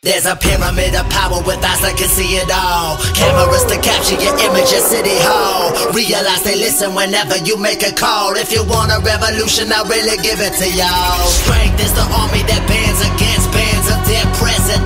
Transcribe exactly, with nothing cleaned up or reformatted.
There's a pyramid of power with eyes that can see it all. Cameras to capture your image at City Hall. Realize they listen whenever you make a call. If you want a revolution, I'll really give it to y'all. Strength is the army that bands against bands of dead presidents.